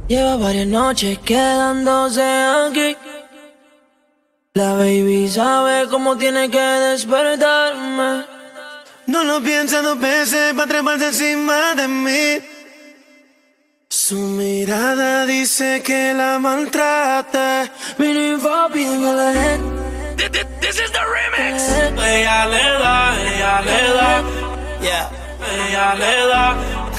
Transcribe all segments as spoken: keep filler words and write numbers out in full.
Lleva varias noches quedándose aquí. La baby sabe cómo tiene que despertarme. No lo piensa dos veces pa' treparse encima de mí. Su mirada dice que la maltrata. Mi ninfa pide que le den. This is the remix. Ella le da, ella le da. Yeah, ella le da.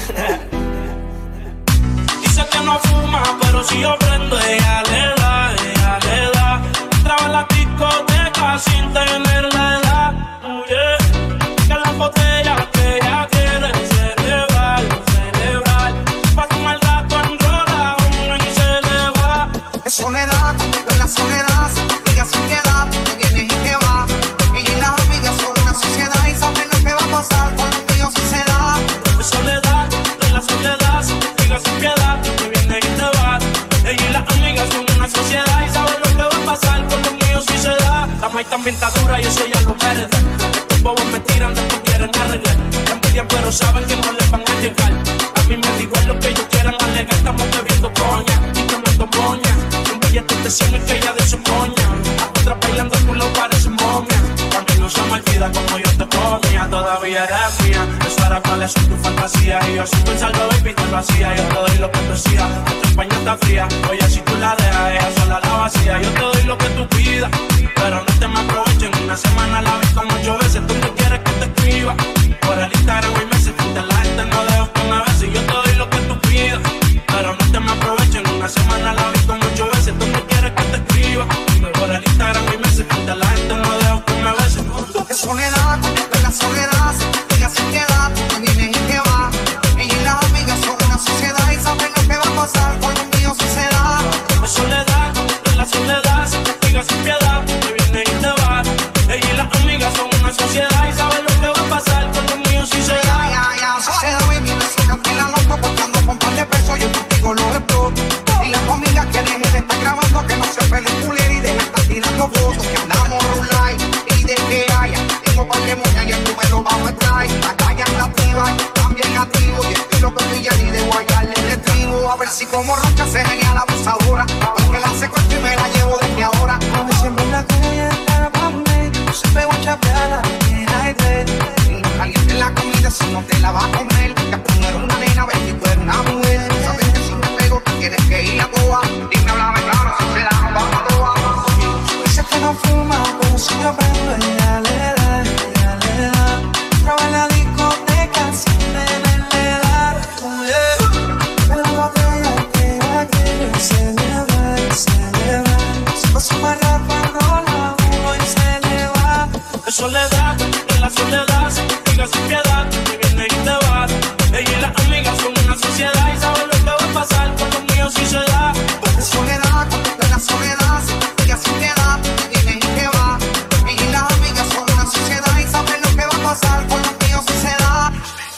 Dice que no fuma, pero si yo prendo, ella le da, ella le da. Entraba en la discoteca sin tener la edad. Oh, yeah. Que las botellas que ella quiere celebrar, celebrar. Pa' tomar el rato enrola uno y se le va. Es soledad, es la soledad. Ella sin piedad, que viene y que va. Ella y las amigas son una sociedad y saben lo que va a pasar cuando un tío sí se da. Es soledad, es la soledad. Ella sin piedad, que viene y te va. Ella y las amigas son una sociedad y saben lo que va a pasar cuando un mío sí se da. La maíz tan pintadura y eso ya lo verde. Estos bobos me tiran, después quieren arreglar. La envidian pero saben que no les van a llegar. A mí me da igual lo que ellos quieran alegar. Estamos bebiendo coña y tomando moña. Un billete te sientes que ella de su coña. A otra bailando tú lo pareces momia. A mí no se me olvida como yo te comía. Todavía eres mía. Eso era cuáles son tus fantasías. Y yo sin pensarlo baby te lo hacía. Yo te doy lo que tú decías. Tu España está fría. Oye si tú la dejas ella sola la vacía. Yo te doy lo que tú pidas, pero no te me aprovechen. Una semana la ves como ocho veces. Tú no quieres que te escriba por el Instagram y meses. De la gente no dejo que me beses. Yo te doy lo que tú pidas, pero no te me aprovechen. Una semana la ves como ocho veces. Tú no quieres que te escriba por el Instagram y meses. De la gente no dejo que me beses. Es soledad, es la soledad. Ella sin piedad, que viene y que va. Ella y las amigas son una sociedad y saben lo que va a pasar cuando un tío sí se da. Es soledad, es la soledad. Ella sin piedad, que viene y te va. Ella y las amigas son una sociedad y saben lo que va a pasar cuando un mío sí se da. Ya, ya, ya, sociedad, baby, me siento que la loco porque ando con par de pesos, yo contigo lo exploto. Y la amiga que deje de estar grabando, que no se peliculera y deje de estar tirando fotos, que andamos un like y de que haya. Tengo par de moñas y el número bajo el drive. La calle es activa, también activo. Y estilo que brilla y de guayarle el trigo. A ver si como ronca se venía la abusadora. Porque la secuestro y me la llevo desde ahora. A ver si en verdad que ella está pa' mí. No se pegó a chapearla, mira y ve. Caliente la comida si no te la vas a comer. Que tú no eres una nena, baby, tú eres una mujer. Sabes que si me pego tú tienes que ir a Cuba. Dime, háblame claro, si se la nos vamos a robar. Dice que no fuma, pero si yo prendo, ella le da, ella le da. Traba en la discoteca sin tener la edad. Oh, yeah. Pero la botella que ella quiere celebrar, celebrar. Se pasa más rápido, la uno y se le va. Es soledad, es la soledad. Ella sin piedad, que viene y te va. Ella y las amigas son una sociedad y saben lo que va a pasar cuando un mío sí se da. Es soledad, es la soledad. Ella sin piedad, que viene y que va. Ella y las amigas son una sociedad y saben lo que va a pasar con los tíos si se da.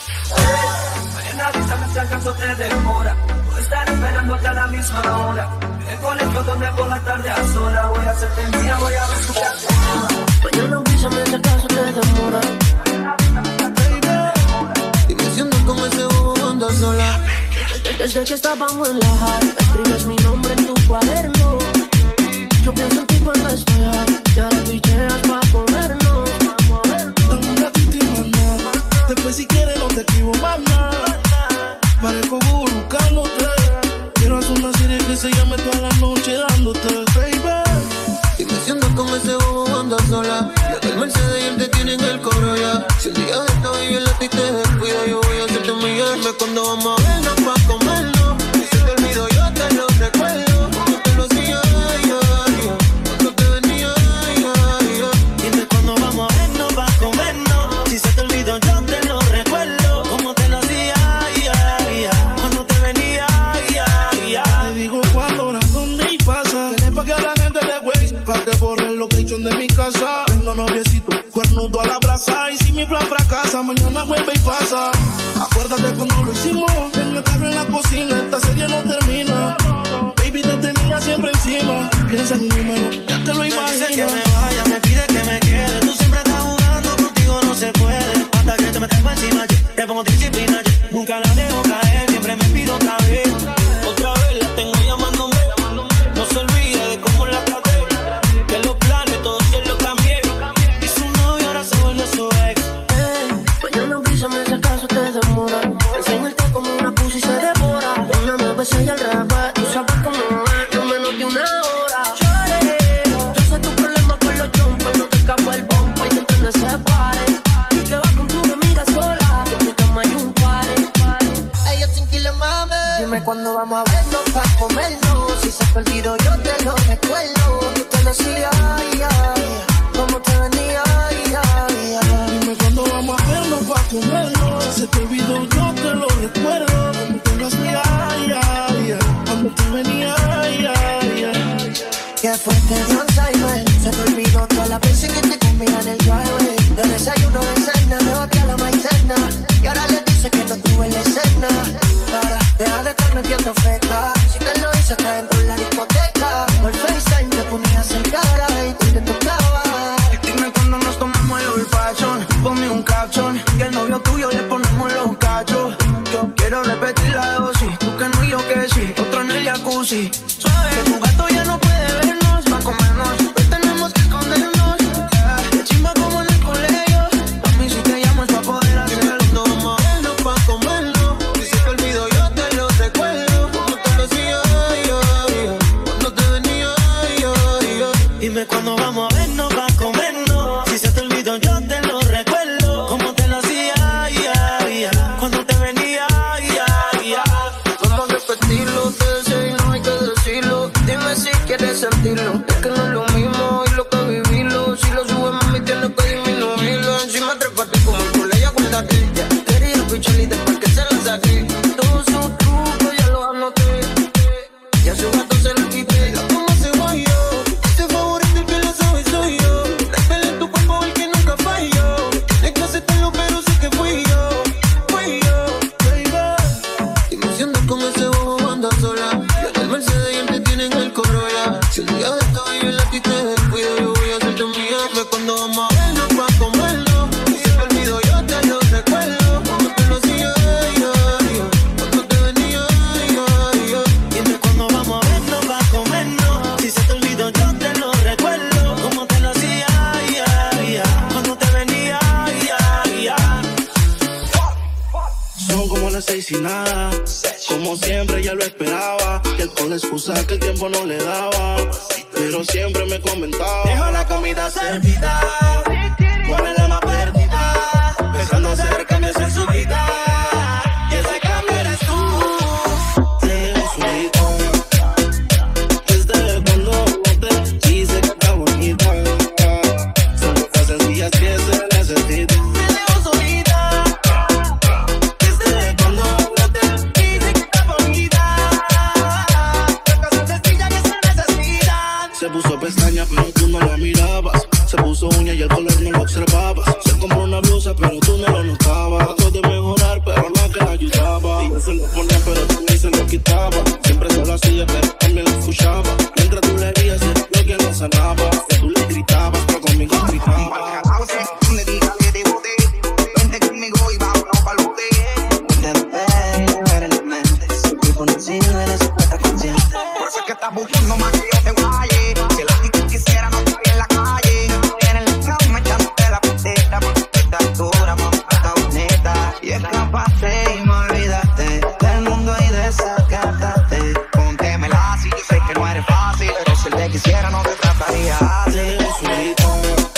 En la lista me si acaso te demora. Voy a estar esperándote a la misma hora. En el colegio donde por la tarde a sola. Voy a hacerte mía, voy a escucharte. Mañana avísame si acaso te demora. Dime si ando con ese bobo ando sola. Desde que estábamos en la high, escribes mi nombre en tu cuaderno. Yo pienso en ti cuando estoy ahí. Ya la picheas pa' comernos. Dame un ratito y más nada. Después si quieres no te escribo más nada. Parezco Google buscándote. Quiero hacer una serie que se llame toda la noche dándote, baby. Dime si ando con ese bobo ando sola. Ya que el Mercedes y él te tienen el cobro ya. Si el día de esta y el a ti te descuida, yo voy a hacerte millarme cuando vamos a vernos pa' comernos. Si se te olvido yo te lo recuerdo. Como te lo hacía, ay, ay, cuando te venía, ay, ay, ay. Dime cuando vamos a vernos pa' comernos. Si se te olvidó yo te lo recuerdo. Como te lo hacía, ay, ay, ay. Cuando te venía, ay, ay, ay. Te digo cuándo, hora, dónde y pasa. Tienes pa' que a la gente le güey. Pa' que borre el location de mi casa. Tengo noviecito, cuernudo a la brasa. Y si mi plan fracasa, mañana vuelve y pasa. Acuérdate cuando lo hicimos. En el carro en la cocina, esta serie no termina. Baby, te tenía siempre encima. Piensa en mi número, ya te lo Me imaginas. dice que me vaya, me pide que me quede. Tú siempre estás jugando, contigo no se puede. Hasta que te metes por encima, te pongo disciplina. Nunca la dejo caer, siempre me pido otra vez. Otra vez la tengo Dime cuándo vamos a vernos pa' comernos. Si se te olvidó yo te lo recuerdo. Yo te lo decía, ay, ay, cómo te venía, ay, ay, ay. Dime cuándo vamos a vernos pa' comernos. Si se te olvidó yo te lo recuerdo. Como te lo hacía, ay, ay, ay, cuando te venía, ay, ay, ay. Que fue te dio Alzheimer. Se te olvidó todas las veces que te comía en el driveway. De desayuno de cena, me boté a la maicena. Y ahora le dice que no tuve la escena. Para, deja de estar metiendo feca. Si te lo hice acá dentro de la discoteca. Por FaceTime te ponías en cara y tú te tocaba. Dime cuando nos tomamos el olfachón. Ponme un caption, que el novio tuyo le ponemos los cachos. Yo quiero repetir la dosis. Tú que no y yo que sí. Otro en el jacuzzi. Suave, que tu gato ya no puede vernos. Va a comernos, pues tenemos que escondernos. Yeah. Chimba como en el colegio. A mí si te llamo es pa' poder hacerlo. Cuando vamos a vernos pa' comerlo. Si se te olvidó yo te lo recuerdo. Como te lo hacía, ay, ay, ay. Cuando te venía, ay, ay, ay. Dime cuando vamos a vernos pa' comernos. Si se te olvidó yo te lo recuerdo. Como te lo hacía, ay, ay, ay. Cuando te venía, ay, ay, ay. Vamos a repetirlo, te deseo y no hay que decirlo. Dime si quieres sentirlo. Es que no es lo mismo y lo que vivirlo. Si lo subes, mami, tienes que disminuirlo. Encima trépate como el colegio, acuérdate. Ya quería escuchar y después que se la saqué. Todos sus trucos ya los anoté. Ya su gato se lo quité. La toma se guayó. Este favorito el que lo sabe soy yo. La pele en tu cuerpo el que nunca falló. Tienes que aceptarlo pero sé que fui yo. Fui yo, baby. Te emocionas con ese bobo, anda sola. Yo en el Mercedes y él te tiene en el Corolla. Si un día de esto y él a ti te descuido, yo voy a ser tu mía. Fue cuando vamos a vernos pa' comerlo. Si se te olvidó yo te lo recuerdo. Como te lo hacía, ay, ay, ay. Cuando te venía, ay, ay, ay. Dime cuando vamos a vernos pa' comernos. Si se te olvidó yo te lo recuerdo. Como te lo hacía, ay, ay, ay. Cuando te venía, ay, ay, ay. Son como las seis y nada. Como siempre ya lo esperaba. Y él con la excusa que el tiempo no le daba. Pero siempre me comentaba. Dejo la comida servida. Pone la más perdida. Pensando hacer cambios en su vida. Y ese cambio eres tú. Leo solito. Desde cuando no te quise que está bonita. Son cosas sencillas que se necesitan. Me dejo solita. Desde cuando no te quise que está bonita. Cosas sencillas que se necesitan. Se puso pestaña pero tú no la mirabas. Se puso uña y el color no lo observabas. Se compró una blusa pero tú no lo notabas. Trató de mejorar pero no que la ayudaba. Ella se lo ponía pero también se lo quitaba. Siempre se lo hacía pero también lo escuchaba. Mientras tú le veías lo que no sanaba. Que tú le gritabas pero conmigo gritaba. Me diga que te boté. Vente conmigo y vámonos pa'l bote. Por eso es que estás buscando más que yo te guaye. Si la gente quisiera no estaría en la calle. En el cama echándote la puteta. Porque tú estás dura, mamá, está bonita. Y escapaste y me olvidaste del mundo y desacataste. Póntemela así, yo sé que no eres fácil. Pero si le quisiera no te trataría así. Leo solito.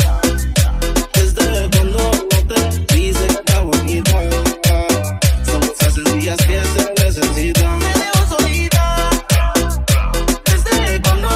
Desde cuando no te quise que está bonita. Son cosas sencillas que se necesitan. Me dejo solita. Desde cuando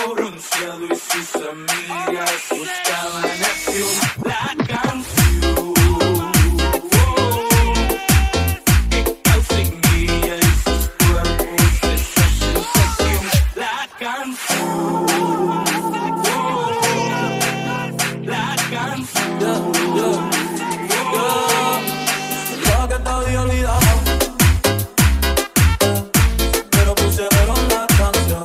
bronceado y sus amigas buscaban acción. La canción que causa en ella y sus cuerpos esa sensación. La canción, la canción. Lo que te había olvidado, pero pusieron la canción.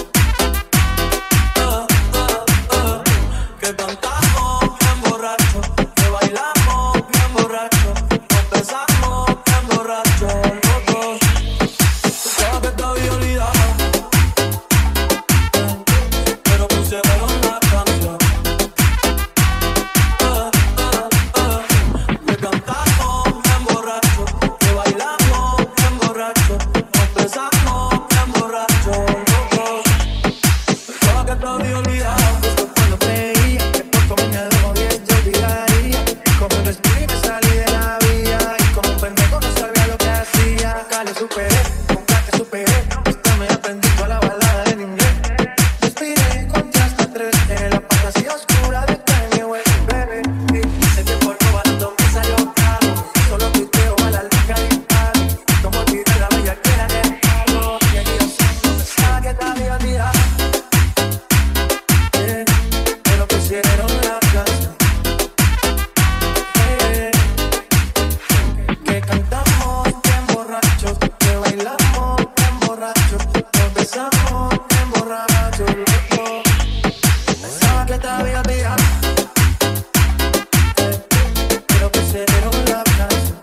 Uh, uh, uh, que cantamos bien borracho, que bailamos bien borracho, nos besamos bien borracho los dos. Lo que te había olvidado, pero pusieron la canción. Uh, uh, uh, que cantamos bien borracho, que bailamos bien borracho, nos besamos bien borracho los dos. Lo que te había olvidado, Justo cuando creía que por comerme algo bien yo olvidaría. Como un respiro y me salí de la vía. Y como un pendejo no sabía lo que hacía. Acá le superé, con que superé. Hasta me aprendí toda la balada en inglés. Respiré, conté hasta tres. En la fantasía oscura de Kanye West, baby. Y ese tiempo robando me salió caro. Solo tuiteo a la loca disparo. Como olvidé la bella que era el palo. Y aquí yo sé, no pensaba que te había olvidado. Eh, pero pusieron la canción. Eh, que cantamos bien borrachos, que bailamos bien borrachos, nos besamos bien borrachos los dos. Pensaba que te había olvidado. Eh, pero pusieron la canción.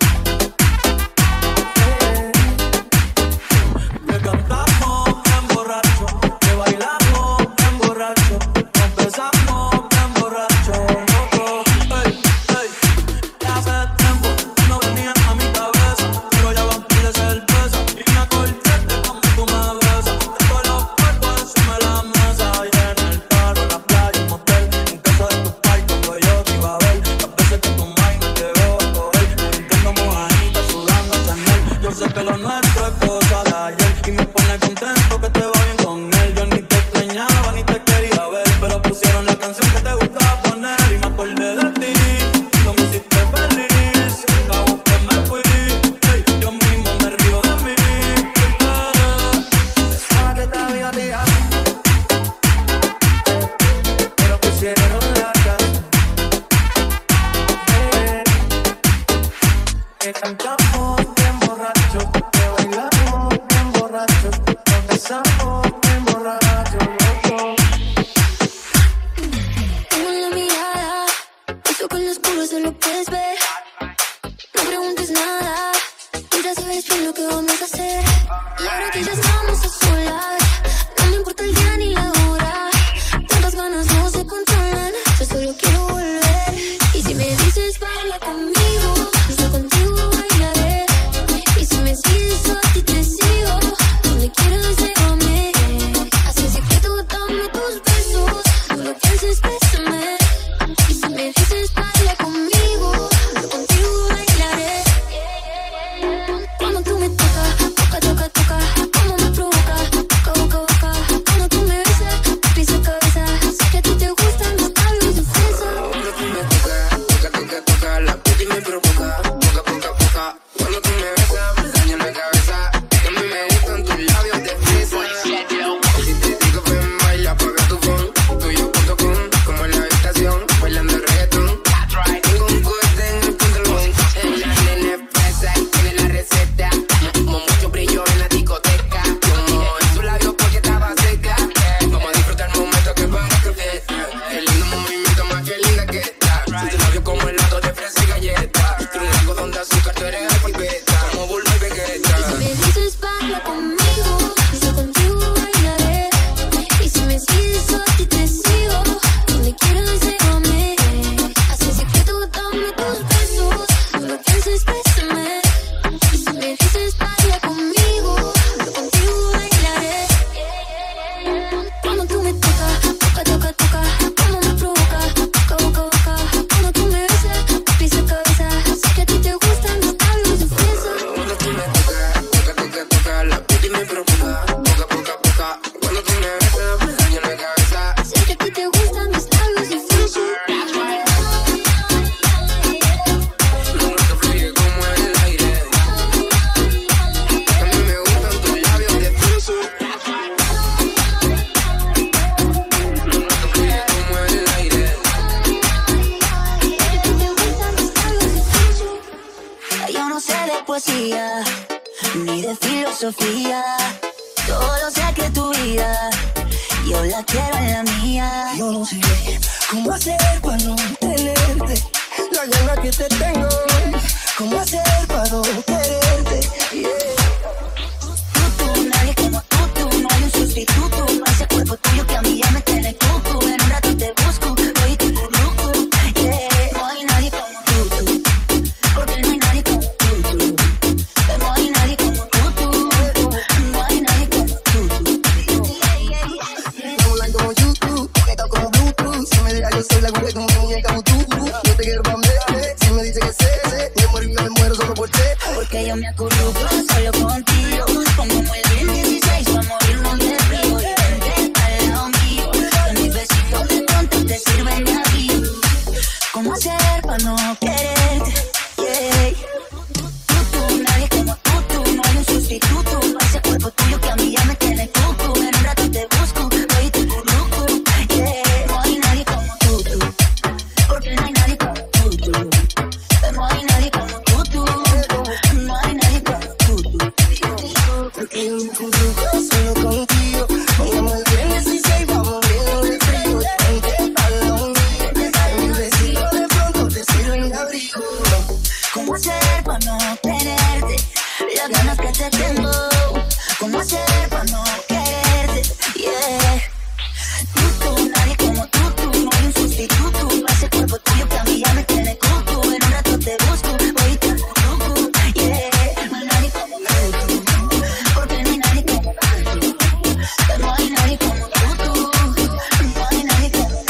Eh, que cantamos bien borracho, que bailamos bien borracho, nos besamos bien borracho los dos. Ey, ey, ya hace tiempo no venía a mi cabeza, pero ya van par de cerveza y me acordé de cómo tú me besas. Tengo los cuerpos encima de la mesa y en el carro, en la playa, en motel, en casa de tus pais cuando yo te iba a ver. Las veces que tu mãe me llegó a coger, brincando mojadita, sudando Chanel. Yo sé que lo nuestro es cosa de ayer y me pone contento que te va bien con él. Yo ni te extrañaba ni te quería ver, pero pusieron la canción que te gustaba poner y me acordé de ti. No me hiciste feliz, a buscar me fui. Ey, yo mismo me río de mí. Pensaba que te había olvidado. Eh, pero pusieron la canción. Eh, que cantamos bien borrachos, que bailamos bien borrachos, nos besamos bien borrachos los dos. Tengo la mirada, eso con lo oscuro solo puedes ver. No preguntes nada, tú ya sabes bien lo que vamos a hacer. Y ahora que ya estamos a solas, no me importa el día ni la hora. Tantas ganas no se controlan, yo solo quiero volver. Y si me dices baila conmigo, yo contigo bailaré. Y si me sigues a ti te sigo, donde quieras llévame. Así en secreto dame tus besos, no lo pienses, bésame. Y si me dices baila conmigo, yo contigo bailaré. Cuando tú me tocas, toca, toca, toca, como me provoca, boca, boca, boca. Cuando tú me besas, pisa cabeza, sé que a ti te gustan los labios de fresa. Cuando tú me tocas, toca, toca, toca, la puta y me provoca, poca, poca, poca. Cuando tú me besas, me daña la cabeza, que a mí me gustan tus labios de fresa. Si te digo ven, baila, apaga tu phone, tuyo punto com, como en la habitación, bailando reggaetón. Tengo un cohete en el pantalón, la nena es fresa y tiene la receta, como mucho brillo en la discoteca, como en sus labios porque estaba seca. Vamos a disfrutar el momento que vamos a hacer. Qué lindo movimiento, más que linda que está. Si tus labios como helado de fresa y galleta, tú un algodón de azúcar, tú eres alfabeta, como Bulma y Vegeta. Si me dices baila conmigo, yo contigo bailaré. Y si me sigues a ti te sigo, donde quieras llévame. Así en secreto dame tus besos, no lo pienses, bésame. Y si me dices baila conmigo, yo contigo bailaré. Cuando tú me tocas, toca, toca, toca, como me provoca, boca, boca, boca. Cuando tú me besas, pisa cabeza, sé que a ti te gustan los labios de fresa. Cuando tú me tocas, toca, toca, toca, la puta y me provoca, poca, poca, poca. Cuando tú me besas, me daña la cabeza. filosofía. Solo sé que tu vida yo la quiero en la mía. Yo no sé cómo hacer para no tenerte, la gana que te tengo. Cómo hacer para no quererte, yeah. Tú, tú, nadie como tú, tú. No hay un sustituto para ese cuerpo tuyo que a mí ya me tiene cucu. En un rato te busco, hoy te busco, yeah. No hay nadie como tú, tú. Porque no hay nadie como tú, tú. No hay nadie como tú, tú. No hay nadie como tú, tú. No like como YouTube, conectado como Bluetooth. Si me deja yo soy la güey como muñeca Bluetooth. Yo te quiero pa' ver, si me dice que sé, sé. Me muero y me muero solo por ti. Porque yo me acurruco solo contigo. Pongo muy bien dieciséis pa' morirnos de frío. Y vente al lado mío, que mis besitos de pronto te sirven de abrigo. ¿Cómo hacer pa' no quererte? Yeah. Tú, tú, nadie como tú, tú. No hay un sustituto para ese cuerpo tuyo que a mí ya me tiene cucu. En un rato te busco, hoy te curruco, yeah. No hay nadie como tú, tú. Porque no hay nadie como tú, tú. No hay nadie como tú, tú. No hay nadie como tú, tú. Porque yo me consigo solo contigo. Pongamos el viernes y seis, vamos a morirnos de frío. Vente para la unidad, mis vecinos de pronto te sirven de abrigo. ¿Cómo hacer para no tenerte? Las ganas que te tengo. ¿Cómo hacer para no quererte? Yeah. Tú, tú, nadie como tú, tú. No hay un sustituto para ese cuerpo tuyo que a mí ya me tiene cucu. En un rato te busco, hoy te busco, yeah. No hay nadie como tú, tú. Porque no hay nadie como tú, tú. No hay nadie como tú, tú. No hay nadie como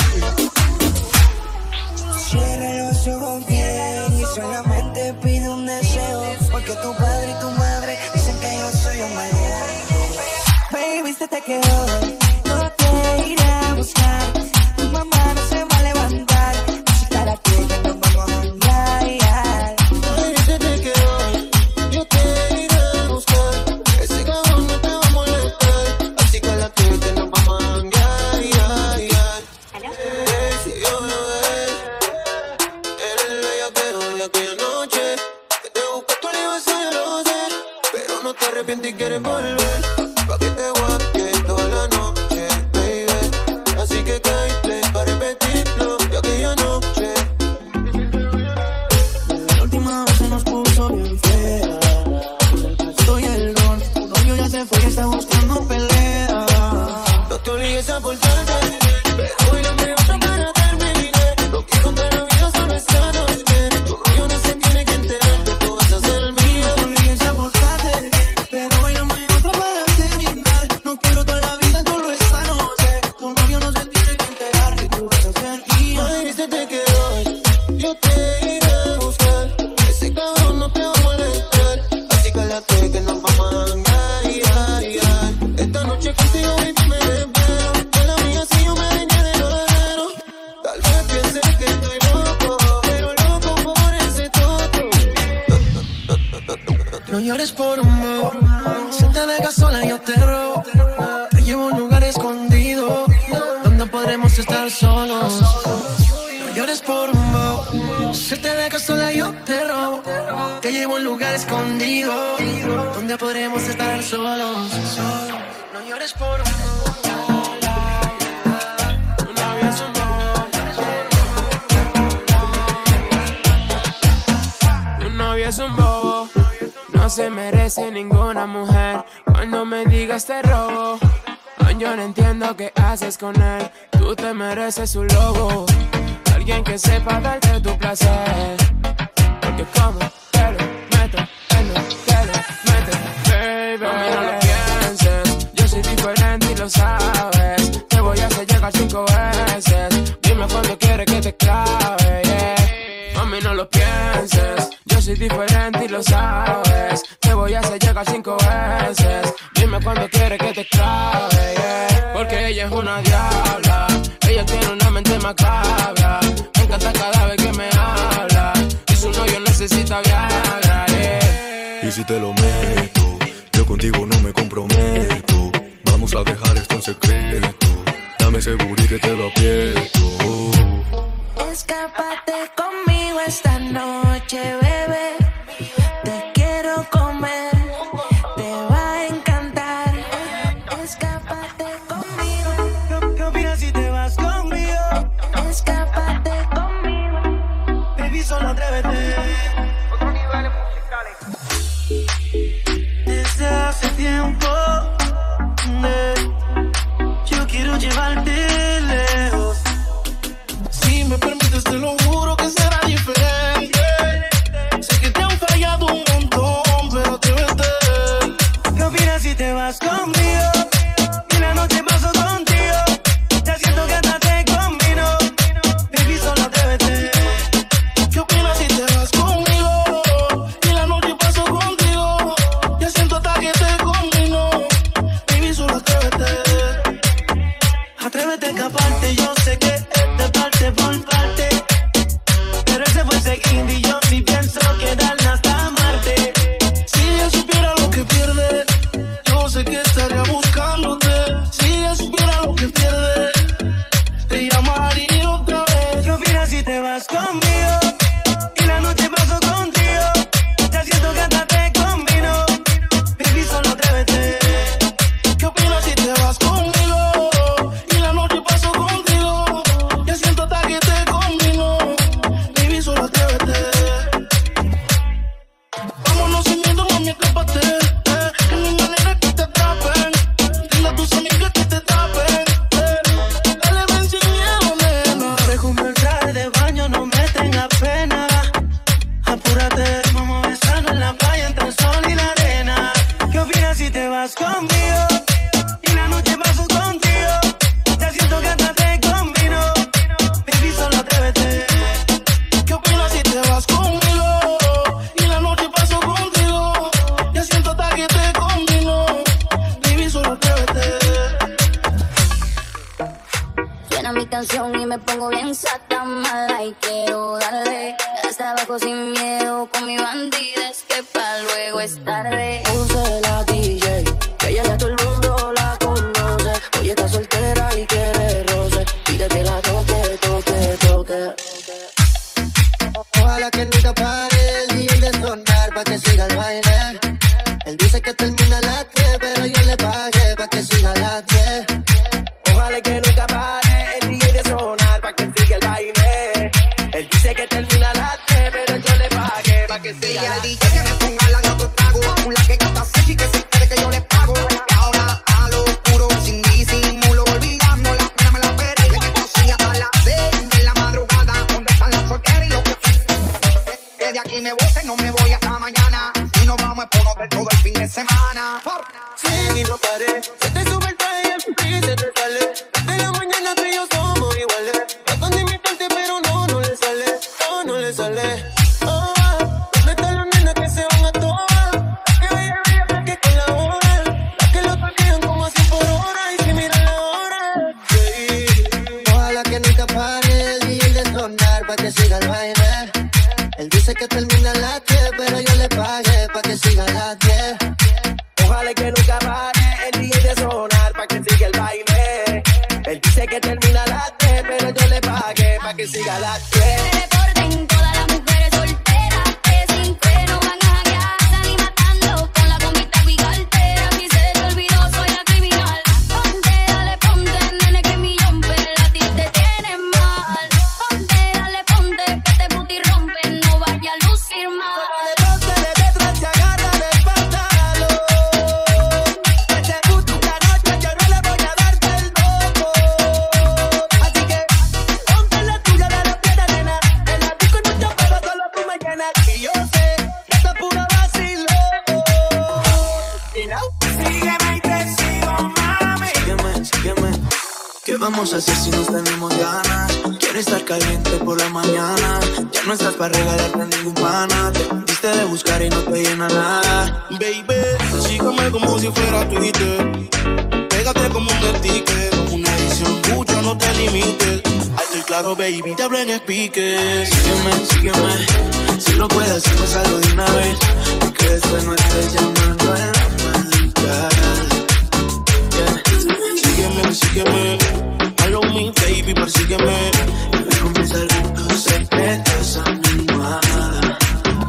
tú. Cierra los ojos bien y solamente pide un deseo. Porque tu padre y tu madre dicen que yo soy un maldito. Baby, se te quedó, no te iré a buscar. Tu mamá no se va a levantar. Si para que nos vamos a engañar. Baby, se te quedó, yo te iré a buscar. Ese cabrón no te va a molestar. Así que la que te nos vamos a engañar. Eh, si yo me ves, eres el bellaqueo de aquella noche. Que te busco tu aniversario, lo sé. Pero no te arrepientes y quieres volver. Pa' que te guaque toda la noche, baby. Así que cállate para repetirlo de aquella noche. La última vez se nos puso bien fea. Estoy el don, tu novio ya se fue y está buscando pelea. No te obligues a portarte, pero hoy la me otra para terminar. No quiero contar la vida solo esta noche. Tu novio no se tiene que enterar que tú vas a ser el mío. No te obligues a portarte, pero hoy la me otra para terminar. No quiero toda la vida solo esta noche. Tu novio no se tiene que enterar que tú vas a ser mío. Ay, se te quedó, yo te iré a buscar. Ese cabrón no te va a molestar. Así que la que que nos vamos a engañar. Esta noche contigo baby me desvelo. De la mía si yo me dañé de verdadero. Tal vez pienses que estoy loco, pero loco por ese toto. No llores por un mo. Si te dejas sola yo te robo. Te llevo a un lugar escondido donde podremos estar solos. No llores por un mo. Si te dejas sola yo te robo. Te llevo a un lugar escondido donde podremos estar solos. No llores por un mo. Tu novio es un bobo, no se merece ninguna mujer. Cuando me digas te robo, yo no entiendo qué haces con él. Tú te mereces un lobo, alguien que sepa darte tu placer. Porque como te lo meto, él no te lo mete, baby. A mí no lo pienses, yo soy diferente y lo sabes. Te voy a hacer llegar cinco veces. Dime cuando quieres que te clave, yeah. Mami, no lo pienses, yo soy diferente y lo sabes. Te voy a hacer llegar cinco veces. Dime cuando quieres que te clave, yeah. Porque ella es una diabla, ella tiene una mente macabra. Me encanta cada vez que me habla y su novio necesita Viagra, yeah. Y si te lo meto, yo contigo no me comprometo. Vamos a dejar esto en secreto. Dame seguro y que te lo aprieto. Escápate conmigo esta noche, bebé. Te quiero comer, te va a llevarte lejos. Si me permites, te lo juro que será diferente. Sé que te han fallado un montón, pero atrévete. ¿Qué opinas si te vas conmigo? Y la noche paso contigo. Ya siento que hasta te combino. Baby, solo atrévete. ¿Qué opinas si te vas conmigo? Y la noche paso contigo. Ya siento hasta que te combino. Baby, solo atrévete. Atrévete a escaparte, yo sé que es de parte por parte. Pero ese fue el segundo y yo sí pienso quedarme hasta Marte. Si ella supiera lo que pierde, yo sé que estaría buscándote. Si ella supiera lo que pierde, te llamaría otra vez. ¿Qué opinas si te vas conmigo? Y la noche paso contigo. Ya siento que hasta te combino. Baby, solo atrévete. ¿Qué opinas si te vas conmigo? Y la noche paso contigo. Ya siento hasta que te combino. Baby, solo atrévete. Vámonos sin miedo, mami, escápate. Eh, que no hay manera que te atrapen. Dile a tus amigas que te tapen. Eh, dale, ven sin miedo, nena. Prejume el traje de baño, no me tenga pena. Apúrate, vamos a besarnos en la playa entre el sol y la arena. ¿Qué opinas si te vas conmigo? Y la noche paso contigo. Ya siento que hasta te combino. Baby, solo atrévete. ¿Qué opinas si te vas conmigo? Y la noche paso contigo. Ya siento hasta que te combino. Baby, solo atrévete. Suena mi canción y me pongo bien sata mala y quiero darle hasta abajo sin miedo con mi bandida. Es que pa' luego es tarde. Puse la D J, que ella ya todo el mundo la conoce. Hoy está soltera y quiere roce. Pide que la toque, toque, toque. Ojalá que nunca pare el D J de sonar pa' que siga el baile. Él dice que termina a las diez, pero yo le pagué pa' que siga a las diez. Ojalá que nunca pare el D J de sonar pa' que siga el baile. Él dice que termina a las diez, pero yo le pagué pa' que siga Y la el D J que me ponga la de otro trago. Un la que canta sexy que se espere que yo le pago. Y ahora a lo oscuro, sin disimulo, olvidando la pena me la esperé. Que cosía a las seis de la madrugada. ¿Dónde están las solteras y los que que de aquí me voy, no me voy hasta mañana. Y nos vamos a poner todo el fin de semana. Sí, y no paré. Se te sube el traje y se te sale. De la mañana tú y yo somos iguales. Tratan de imitarte, pero no, no le sale. No, no le sale. Oh, ¿dónde están las nenas que se van a todas? Que vaya, vaya, para que colaboren. Las que lo toquean como así por hora. Y si miran la hora. Sí. Ojalá que nunca pare el D J de sonar pa' que siga el baile. Él dice que termina a las diez, pero yo le pagué pa' que siga a las diez. Ojalá que nunca pare el D J de sonar pa' que siga el baile. Él dice que termina a las diez, pero yo le pagué pa' que siga a las diez. Reporten todas las mujeres solteras que sin freno van a janguear, salir matando con la gomita y cartera. Si se te olvidó, soy la criminal. Ponte, dale, ponte, nene, que mi jumper a ti te tiene mal. Ponte, dale, ponte, que te puti rompe, no vaya a lucir mal. Detrás se agarra del pantalón. Ese puto esta noche yo no le voy a dar perdón. Así que ponte la tuya de la piedra, nena. En la disco hay mucho pero solo tú me llenas. Y yo sé que esto es puro vacilón. You know? Sígueme y te sigo, mami. Sígueme, sígueme. ¿Qué vamos a hacer si nos tenemos ganas? Quiero estar caliente por la mañana. Ya no estás para regalarte a ningún pana. Te diste de buscar y no te llena nada. Baby, sígueme como si fuera Twitter. Pégate como un ticket, como una edición. Escucha, no te limites. Alto y claro, baby, te hablo en speaker. Sígueme, sígueme. Si lo puedes hacer, pues hazlo de una vez. Y que después no estés llamando a la madrugada. Yeah. Sígueme, sígueme. Follow me, baby, persígueme. Y voy a comenzar con tus secretos a mi almohada.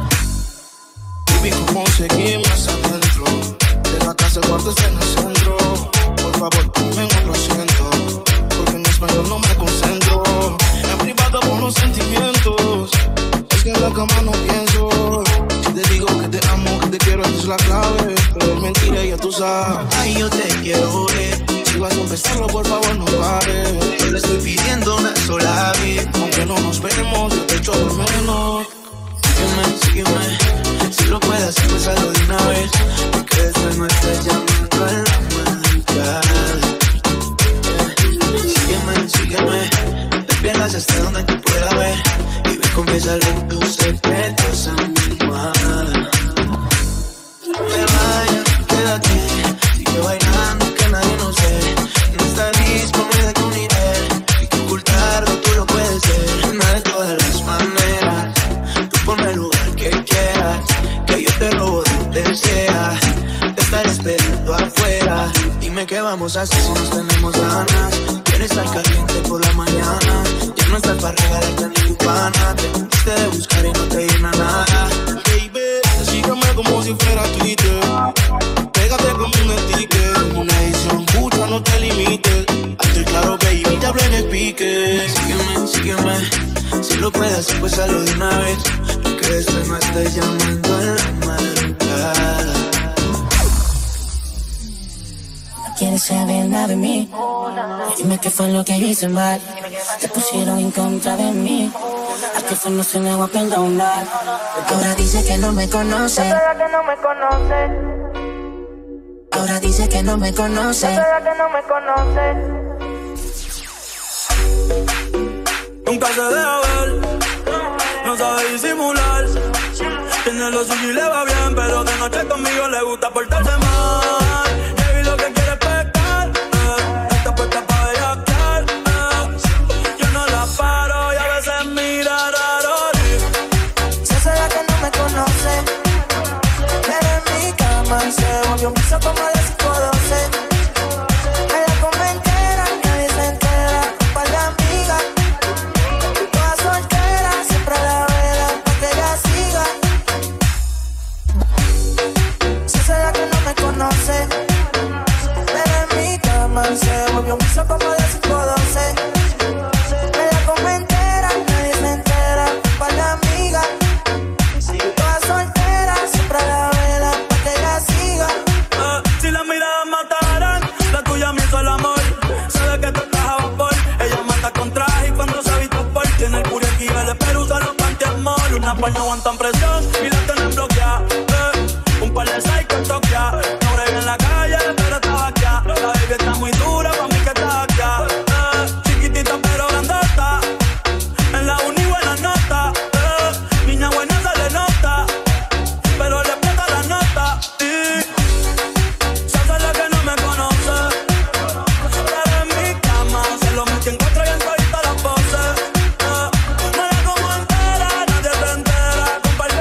Baby, ¿cómo seguimos adentro? De la casa, el cuarto está en el centro. Por favor, ponme un otro asiento, porque en español no me concentro. En privado por los sentimientos, es que en la cama no pienso. Si te digo que te amo, que te quiero, esa es la clave. Pero es mentira, ya tú sabes. Ay, yo te quiero ver. Si vas a confesarlo, por favor, no pares. Yo le estoy pidiendo una sola vez. Aunque no nos vemos, yo te echo de menos. Sígueme, sígueme. Si lo puedes hacer, pues hazlo de una vez. Porque después no estés llamando a la madrugada. Sígueme, sígueme. Te pierdas hasta donde te pueda ver. Y ven, confiésale tus secretos a mi almohada. No te vayas, quédate. Sigue bailando que nadie nos ve. No está disponible con idea. Y que ocultarlo tú lo puedes hacer. Una de todas las maneras. Tú ponme el lugar que quieras. Que yo te robo donde sea. Te estaré esperando afuera. Dime qué vamos a hacer si nos tenemos ganas. Quieres estar caliente por la mañana. Ya no estás para regalarte ni tu pana. Te pusiste de buscar y no te llena nada. Baby, sígueme como si fuera Twitter. Pégate como un sticker. Una edición, pucha, no te limites. Hazte claro, baby, te hablo en el pique. Sígueme, sígueme. Si lo puedes hacer, pues hazlo de una vez. Que después no estés llamando a la madrugada. No quieres saber nada de mí. Dime qué fue lo que hice mal. Te pusieron en contra de mí. Al que fue no se me va a perdonar. Ahora dice que no me conoce. que no me conoce. Ahora dice que no me conoce. que no me conoce. Nunca se deja ver, no sabe disimular. Tiene lo suyo y le va bien, pero de noche conmigo le gusta portarse mal. Y lo que quiere es pecar, eh. Está puesta pa' bellaquear, eh. Yo no la paro y a veces mira raro. Se sabe que no me conoce, pero en mi cama se volvió un piso como de cinco doce. Me la come entera, nadie se entera. Un par de amigas, toda soltera, siempre a la vela pa' que ella siga. Se sabe que no me conoce, pero en mi cama se volvió un piso como de cinco doce. Me la come entera, nadie se entera. Un par de amigas, toda soltera, siempre a la vela pa' que ella siga. Eh, si las miradas mataran, la tuya me hizo el amor. Sabe que tú estás a vapor. Ella mata con traje y cuando se ha visto por. Tiene el puri aquí, el espero usa los pantiamol. Una par no aguantan presión y la tienen bloqueada. Eh, un par de psycho en Tokia. No brega en la calle, pero está vaqueada. La baby está muy dura, pa' mí que está vaqueada. Eh, chiquitita pero grandota. En la uni buena nota. Eh, niña buena se le nota, pero le explota la nota. Y se hace la que no me conoce, pero en mi cama se lo metí en cuatro y en todita las poses. Eh, me la como entera, nadie se entera. Con par de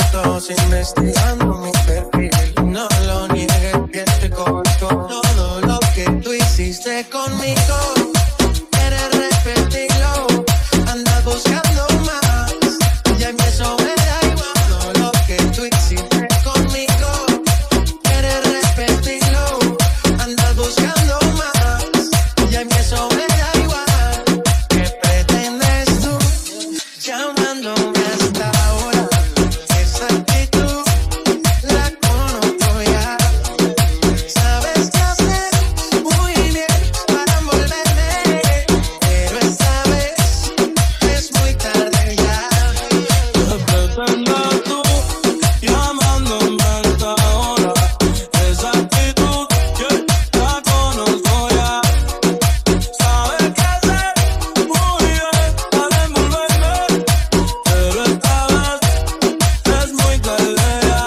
fotos investigando mi perfil. No lo niegues, bien te corto todo lo que tú hiciste conmigo. Quieres repetirlo, andas buscando más. Y a mí eso me da igual. Todo lo que tú hiciste conmigo. Quieres repetirlo, andas buscando más. Y a mí eso me da igual. ¿Qué pretendes tú llamándome hasta ahora? Esa actitud la conozco ya. Sabes qué hacer muy bien para envolverme, pero esta vez es muy tarde ya. ¿Qué pretendes tú llamándome hasta ahora? Esa actitud que la conozco ya. Sabes qué hacer muy bien para envolverme, pero esta vez es muy tarde ya.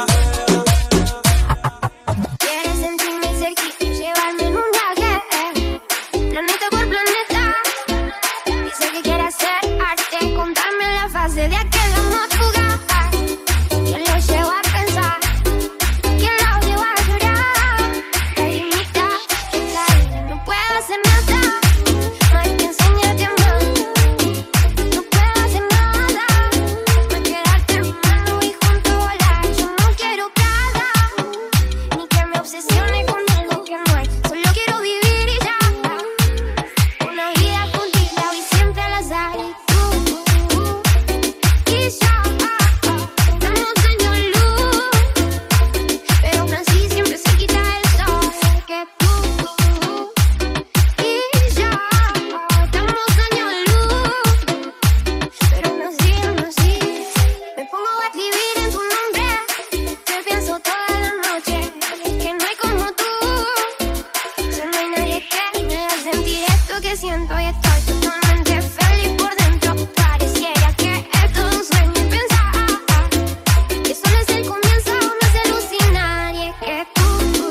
Quieres sentirme cerquita, llevarme en un viaje, planeta por planeta. Dice que quiere hacer arte, contarme la fase de aquel amor fugaz. ¿Quién lo llevó a pensar? ¿Quién lo llevó a llorar? La limita, la vida, no puedo hacer nada más que enseñarte a amar. No puedo hacer nada más que darte mi mano y junto volar. Yo no quiero nada, ni que me obsesione con algo que no es. Solo quiero vivir y ya. Una vida contigo y siempre al azar. Y tú, y yo, estamos años luz, pero aún así siempre se quita el sol. Que tú, y yo, estamos años luz, pero aún así, aún así, me pongo a escribir en tu nombre. Te pienso toda la noche, que no hay como tú. Ya no hay nadie que me haga sentir esto que siento y estoy totalmente feliz por dentro. Pareciera que esto es un sueño y pensar que solo es el comienzo, me hace alucinar. Y es que tú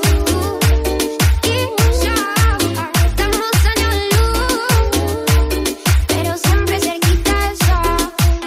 y yo estamos años luz, pero siempre cerquita del sol.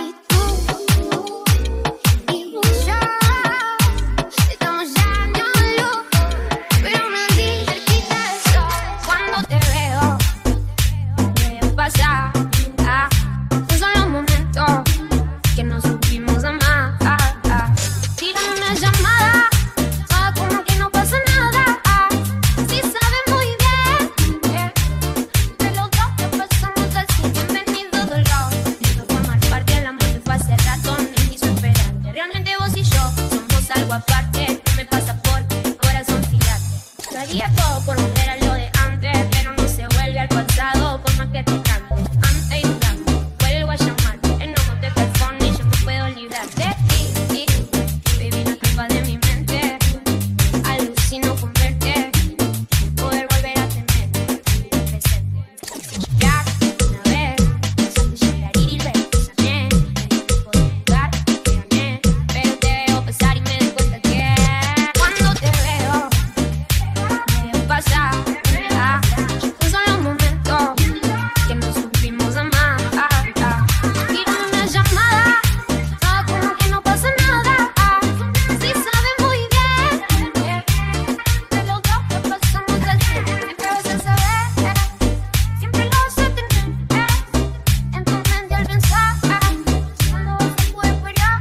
Y tú y yo estamos ya años luz, pero aún así cerquita del sol. Cuando te veo, me veo pasar. Ah, esos son los momentos que no supimos amar. Ah, ah. Tírame una llamada, ah, como que no pasa nada. Ah, sí sabes muy bien que de los dos que pasamos así. Bienvenido dolor, esto formar parte del amor que fue hace rato, me quiso esperar. Realmente vos y yo somos algo aparte. No me pasa por el corazón girarte. Yo haría todo por volver a lo de antes, pero no se vuelve al pasado por más que te cante. Antes y durante, vuelvo a llamar, él no contesta el phone y yo me puedo librar de ti. Baby, no es culpa de mi mente, alucino con verte, poder volver a tener presente. Ya, una vez, llorar y ver, sané, tipo de lugar, te gané, pero te veo pasar y me doy cuenta que cuando te veo, me veo pasar. Ah, esos son los momentos que no supimos amar. Ah, ah. Tírame una llamada, ah, como que no pasa nada. Ah, sí sabes muy bien que de los dos que pasamos así. Siempre vas a saber, siempre lo vas a tener en tu mente al pensar. Cuando vas a poder parar.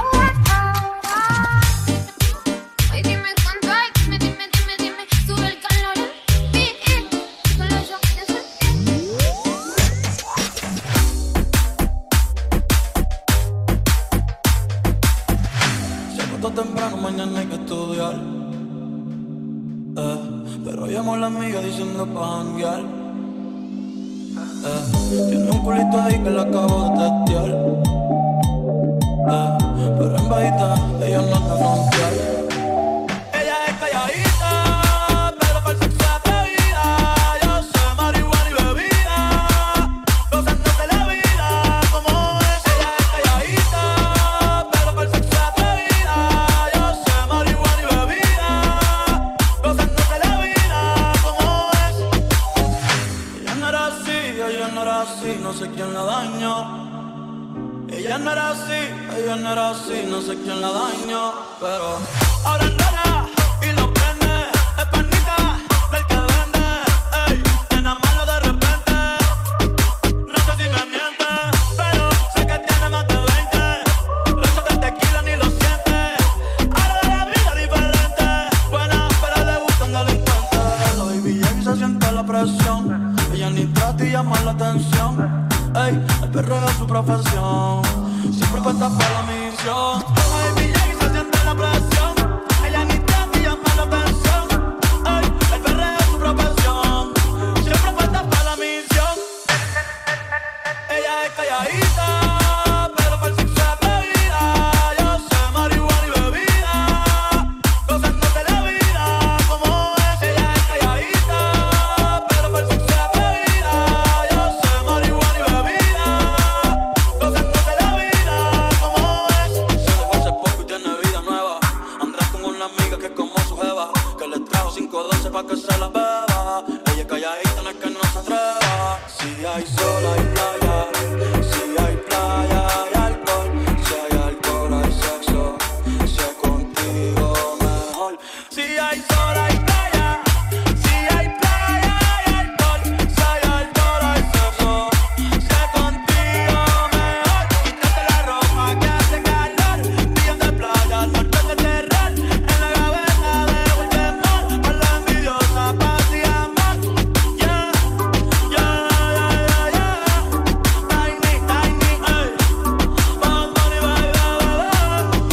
Ay, dime cuánto hay, dime, dime, dime, dime, sube el calor. Y, y, solo yo te sé. Se acostó temprano, mañana hay que estudiar. Eh, pero llamo a la amiga diciendo pa' janguear. Eh, tiene un culito ahí que la acabo de testear. Eh, pero en bajita ella no anda frontear. Ella es calladita, pero para el sexo es atrevida. Yo sé marihuana y bebida, gozándose la vida como es. Ella es calladita, pero para el sexo es atrevida. Yo sé marihuana y bebida, gozándose la vida como es. Ella no era así, ella no era así, no sé quién la dañó. Ella no era así, ella ella no era así, no sé quién la dañó, pero ahora es rara y lo prende, es panita del que vende, ey, enamorarlo de repente, no sé si me miente, pero sé que tiene más de veinte, rechos de tequila ni lo siente, ahora de la vida diferente, buena pero le gustan delincuentes, la baby llega y se siente la presión, ella ni trata y llama la atención, ey, el perreo es su profesión, siempre puesta para la misión. La baby llega y se siente la presión, ella ni trata y llama la atención, ey, el perreo es su profesión, siempre puesta para la misión. Ella es calladita, pero para el sexo es bebida, yo sé marihuana y bebida, gozándote la vida como es. Ella es calladita, pero para el sexo es bebida, yo sé marihuana y bebida, gozándote la vida como es. Se dejó hace poco y tiene vida nueva, andrás con una amiga que es como su jeva, que le trajo cinco doce pa' que se la beba. Ella es calladita, no es que no se atreva. Si hay sol hay playa, si hay playa hay alcohol, si hay alcohol hay sexo, si es contigo mejor. Si hay sol hay playa, si hay playa hay alcohol, si hay alcohol hay sexo, si es contigo mejor. Quítate la ropa que hace calor, días de playa, noches de terror, en la gaveta dejo el temor, por la envidiosa paz y amor. Yeah, yeah, yeah, yeah, yeah. Tiny, tiny, ey. Bad Bunny, baby, baby.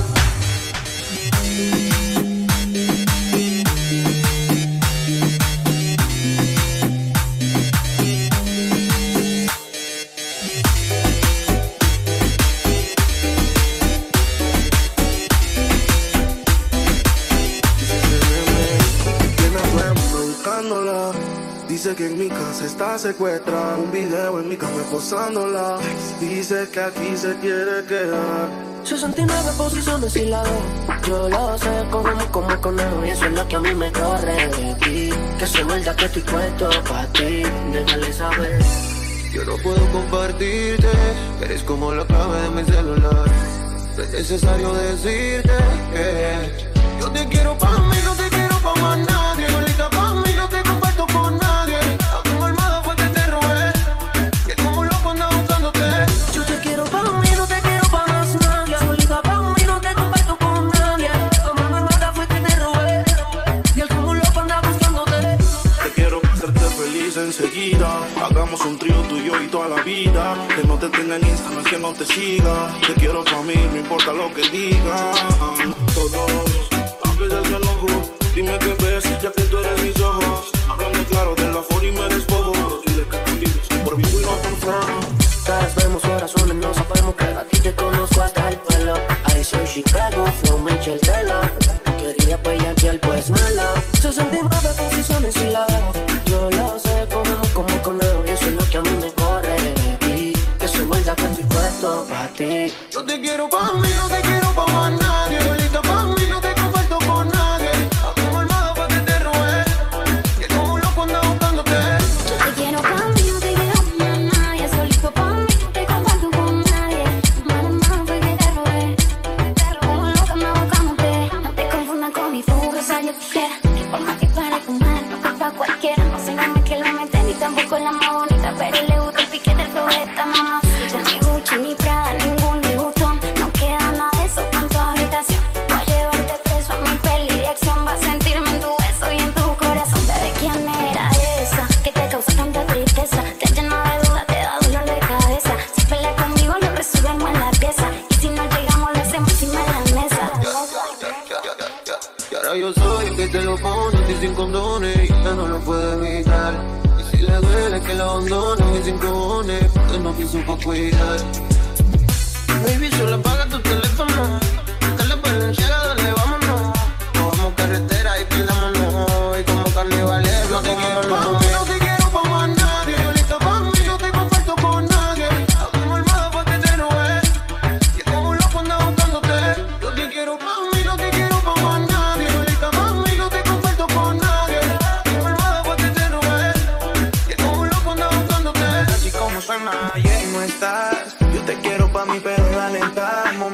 Tiene tiempo buscándola. Dice que en mi casa está secuestrada. Un video en mi cama posándola. Dice que aquí se quiere quedar. sesenta y nueve posiciones y la veo. Yo lo sé, como como conejo. Y eso es lo que a mí me corre de ti. Que soy verdad que estoy puesto pa' ti. Déjale saber. Yo no puedo compartirte, eres como la clave de mi celular. No es necesario decirte que yo te quiero pa' mí, no te quiero pa' más nadie. Solita pa' mí, no te comparto con nadie. A tu almohada fue que te robé, que como un loco anda buscándote. Yo te quiero pa' mí, no te quiero pa' más nadie. Solita pa' mí, no te comparto con nadie. Como mi hermana fue que te robé, y el como un loco anda buscándote. Te quiero hacerte feliz enseguida. Hagamos un trío tú y yo y toda la vida. Que no te tenga en Instagram, que no te siga. Te quiero pa' mí, no importa lo que diga. Todos, aunque seas el ojo, dime qué ves, ya que tú eres mis ojos. Hablando claro de la forma y me despojo. Dile que cambies por vivo y no por fuera. Cada vez vemos corazones, no sabemos que a ti te conozco hasta el pelo. I soy Chicago, flow Michel Tela. Quería pelear, pues mala. sesenta y nueve posiciones y la veo. Yo lo sé, como como conejo. Y eso es lo que a mí me corre de ti. Que soy verdad que estoy puesto pa' ti. Yo te quiero pa' mí, no te quiero pa' más nadie. Solita pa' mí, no te comparto con nadie. A tu almohada fue que te robé, que como un loco anda buscándote. Yo te quiero pa' mí, no te quiero pa' nadie. Solito pa' mí, no te comparto con nadie. Mano en mano fue que te robé, como loca anda buscándote. No te confundas con mi fuga, salió tu fiera. Por más que pare con mal, no culpa a cualquiera. No sé nada que lo mete, ni tampoco la más bonita. Pero le gusta el piquete, el flow de esta mamá. Ni Gucci, ni Prada, ningún Louboutin. No queda nada de eso con tu habitación. Voy a llevarte preso a mi peli de acción. Vas a sentirme en tu beso y en tu corazón. Bebé, ¿quién era esa que te causa tanta tristeza? Te llena de dudas, te da dolor de cabeza. Si peleas conmigo, lo resolvemos en la pieza. Y si no llegamos, lo hacemos encima de la mesa. Y ahora yo soy el que te lo pone a ti sin condones y ya no lo puedo evitar. Y si le duele que la abandone, mis sin cojones, porque no te supo cuidar. Baby, solo apaga tu teléfono. Dale Balenciaga, dale, vámonos. Nos vamos carretera y perdámonos. Y como carnivales, no te quiero, no. No te quiero pa' más nadie. Solita pa' mí, no te comparto con nadie. A tu almohada fue que te robé, que como un loco anda buscándote. Yo te quiero pa' mí, no te quiero pa' más nadie. Solita pa' mí, no te comparto con nadie. A tu almohada fue que te robé, que como un loco anda buscándote. Así como suena, yeah, no estás. Yo te quiero pa' mí, pero dale en calma.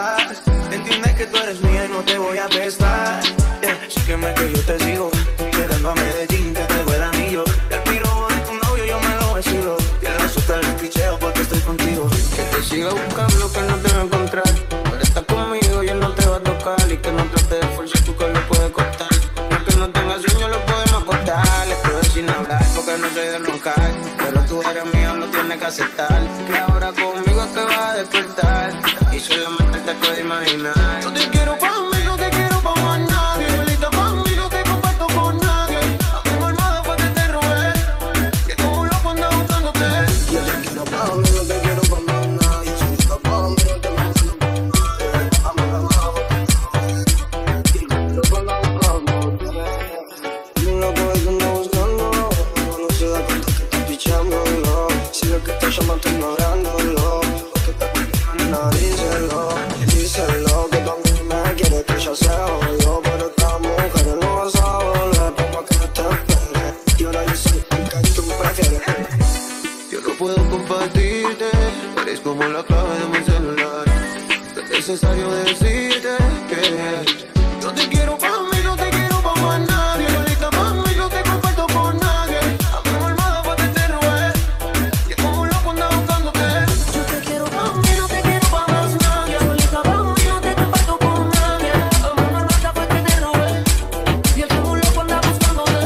estás. Entiende que tú eres mía y no te voy a prestar. Yeah, sígueme que yo te sigo. Llegando a Medellín te traigo el anillo. El piro de tu novio yo me lo vacilo. Y el resulta el picheo porque estoy contigo. Que te siga buscando que no te va a encontrar. Pero estás conmigo y él no te va a tocar. Y que no trate de forzar tú que le puede costar. Aunque no tenga sueño lo podemos acostar. Le puedo sin hablar porque no soy de roncar. Pero tú eres mío, lo tienes que aceptar. Que ahora conmigo es que vas a despertar. Y solamente te puedo imaginar. Yo te quiero pa' mí, no te quiero pa' más nadie. Solita pa' mí, no te comparto con nadie. A tu armada fue que te robé. Que como un loco anda buscándote. Yo te quiero pa' mí, no te quiero pa' más nadie. Solita pa' mí, no te comparto con nadie. A mi armada fue que te robé. Y como un loco anda buscándote. Y un loco es que anda buscando. No se da cuenta que estás pichándolo. Si lo que te llama estoy ignorándolo. Porque te no, díselo, díselo, que también me quiere que yo sea odio. Pero esta mujer no vas a volver, por más que te espere. Y ahora yo soy el que tú prefieres. Yo no puedo compartirte, eres como la clave de mi celular. No es necesario decirte que yo te quiero pa' mí, no te quiero pa' más nadie. Solita pa' mí, no te comparto con nadie. A mi armada fue que te robé. Y como un loco anda buscándote. Yo te quiero pa' mí, no te quiero pa' más nadie. Solita pa' mí, no te comparto con nadie. A mi armada fue que te robé. Y el como un loco anda buscándote.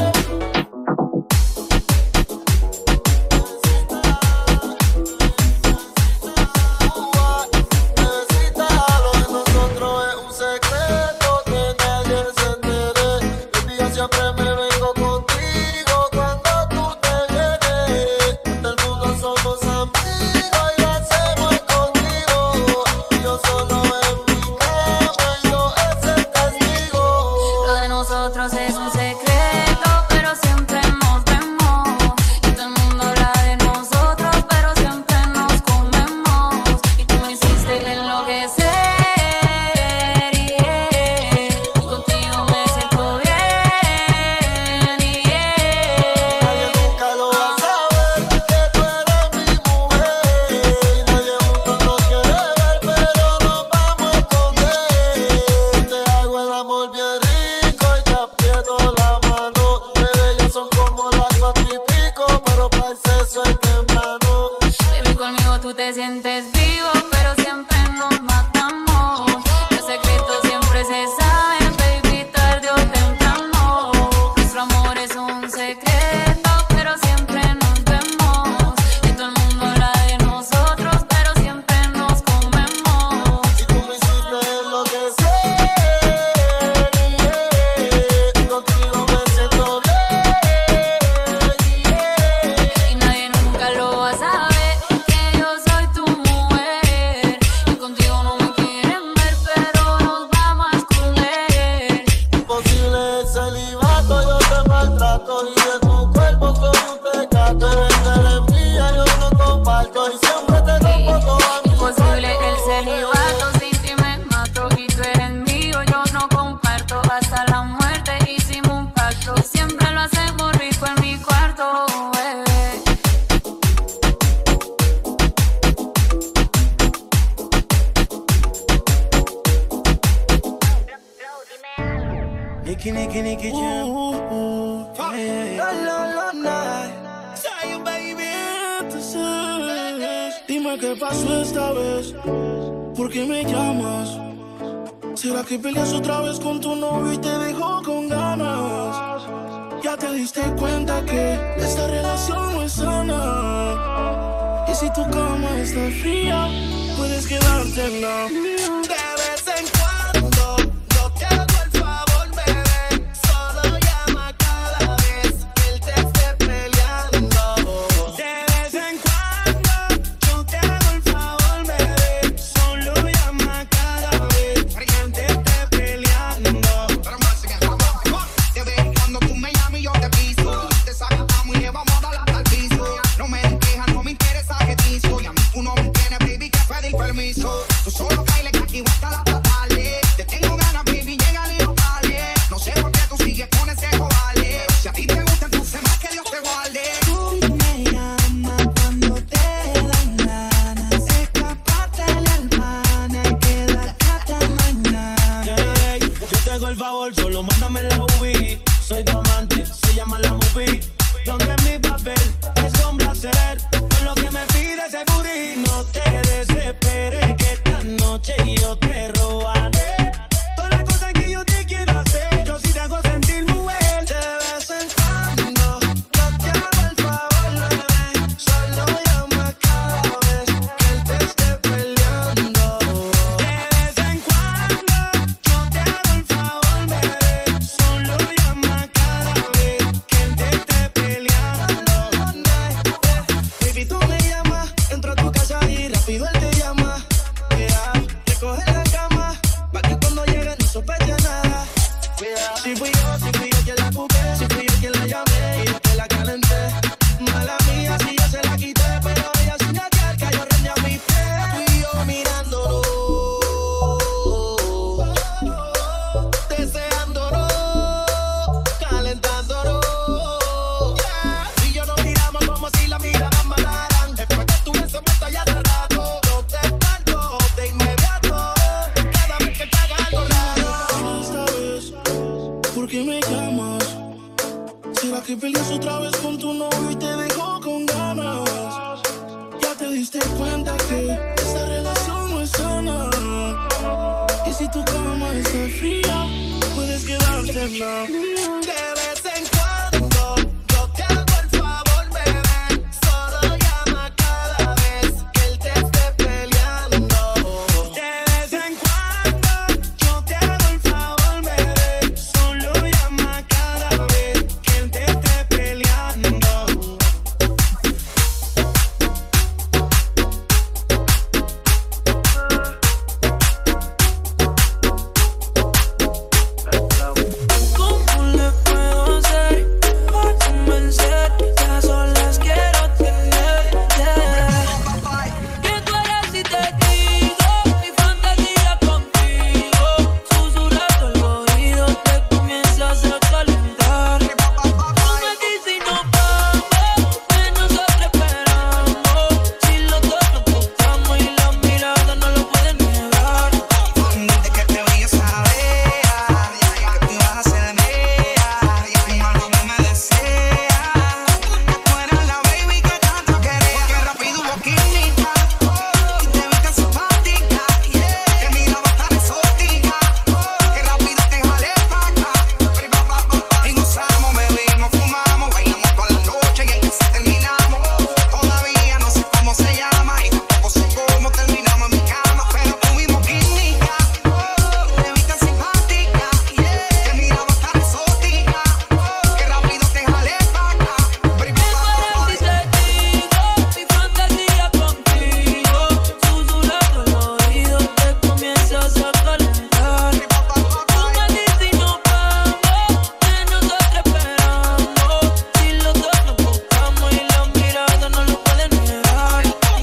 Lo de nosotros es un secreto que nadie se entere. Baby, yo siempre me vengo contigo cuando tú te vienes. Del mundo somos amigos y lo hacemos escondido. Yo solo en mi cama y yo es el castigo. Lo de nosotros es un secreto, pero siempre nos vemos. Y todo el mundo habla de nosotros, pero siempre nos comemos. Y tú me hiciste enloquecer, yeah. Y contigo me siento bien, yeah. Nadie nunca lo va a saber que tú eres mi mujer. Y nadie juntos nos quiere ver, pero nos vamos a esconder. Te hago el amor bien rico y te aprieto la mano. Bebé, ya son como las cuatro y pico, pero para el sexo es temprano. Baby, conmigo tú te sientes vivo, pero siempre nos matamos. Los secretos siempre se saben, baby, tarde o temprano. Nuestro amor es un secreto, pero siempre nos vemos. Y todo el mundo habla de nosotros, pero siempre nos comemos. Y tú me hiciste enloquecer, yeah. Contigo me siento bien, yeah. Y nadie nunca lo va a saber, que yo soy tu mujer. Y contigo no me quieren ver, pero nos vamos a esconder. Imposible el celibato, yo te maltrato. Y de tu cuerpo soy un pecado. Eres mía, yo no comparto. Y siempre te comporto a mi Imposible el celibato, sin ti me mato. Y tú eres mío, yo no comparto. Hasta la muerte hicimos un pacto. Y siempre lo hacemos rico en mi cuarto, bebé. Nicky, Nicky, Nicky, Jam. La, la, la, night. Say, baby, entonces, dime qué pasó esta vez. ¿Por qué me llamas? ¿Será que peleas otra vez con tu novio y te dejó con ganas? Ya te diste cuenta que esta relación no es sana. Y si tu cama está fría, puedes quedarte en la mía. De vez en cuando, no te hago el favor, bebé. Solo llama cada vez que él te esté peleando. De vez en cuando, yo te hago el favor, bebé. Solo llama cada vez que él te esté peleando. De vez en cuando tú me llamas y yo te piso. Te sacamos y le vamos a dar hasta el piso. No me dejas, no me interesa que te hizo. Y a mí tú no me tienes, baby, que pedir permiso. Tú solo baila que aquí Si fui yo, si fui yo quien la ocupé, si fui yo quien la llamé y después la calenté. Mala mía, si yo se la quité, pero ella sin negar que yo rendí a mi pie. Tú y yo mirándonos, deseándonos, calentándonos. Yeah. Y yo nos miramos como si la miradas mataran. Después que tú me sometas ya de rato, yo te espanto de inmediato. Cada vez que te haga algo raro. Esta vez, ¿por qué me llamas? ¿Será que peleas otra vez con tu novio y te dejó con ganas? Ya te diste cuenta que esta relación no es sana. Y si tu cama está fría, puedes quedarte en la mía. De vez en cuando yo te hago el favor, bebé. Solo llama cada vez que él te esté peleando. De vez en cuando yo te hago el favor, bebé. Solo llama cada vez que él te esté peleando. ¿Cómo le puedo hacer para convencer? Que a solas quiero tenerte. ¿Qué tú harás si te digo mi fantasía contigo? Susurrando al oído te comienzas a calentar. Tú me dices y nos vamos, que nosotros esperamos. Si los dos nos gustamos y las miradas no lo pueden negar. Desde que te vi yo sabía que tú ibas a ser mía. Y mi alma me desea que tú eras la baby que tanto quería. Que rápido hubo química y te vi tan simpática, que mirabas tan exótica, que rápido te jalé pa' acá. Y gozamos, bebimos, fumamos, bailamos toda la noche y en casa terminamos. Todavía no sé cómo se llama y tampoco sé cómo terminamos en mi cama, pero tuvimos química. Te vi tan simpática, que mirabas tan exótica, que rápido te jalé pa' acá. ¿Qué tú harás si te digo mi fantasía contigo? Susurrando al oído te comienzas a calentar. Tú me dices y nos vamos, que nosotros esperamos. Si los dos nos gustamos y las miradas no lo pueden negar.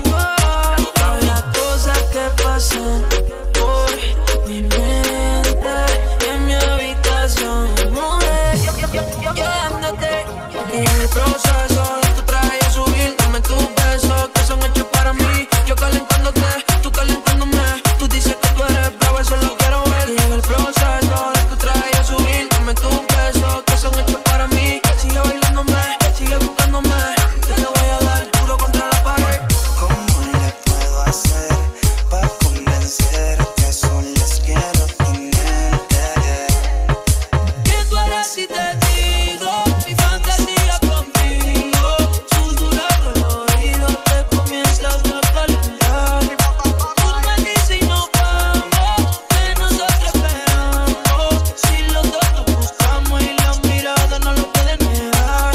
Habrá cosas que pasan por mi mente en mi habitación, mujer, llamándote. En el proceso de tu traje a subir, dame tus besos que son hechos para mí. Yo calentándote, tú calentándome. Tú dices que tú eres bravo, eso lo quiero ver. En el proceso de tu traje a subir, dame tus besos que son hechos para mí. Sigue bailándome, sigue buscándome. Yo te voy a dar duro contra la pared. ¿Cómo le puedo hacer para convencer que solas quiero tenerte? ¿Qué tú harás si te digo mi fantasía contigo? Susurrando al oído te comienzas a calentar. Tú me dices y nos vamos, que nosotros esperamos. Si los dos nos gustamos y las miradas no lo pueden negar.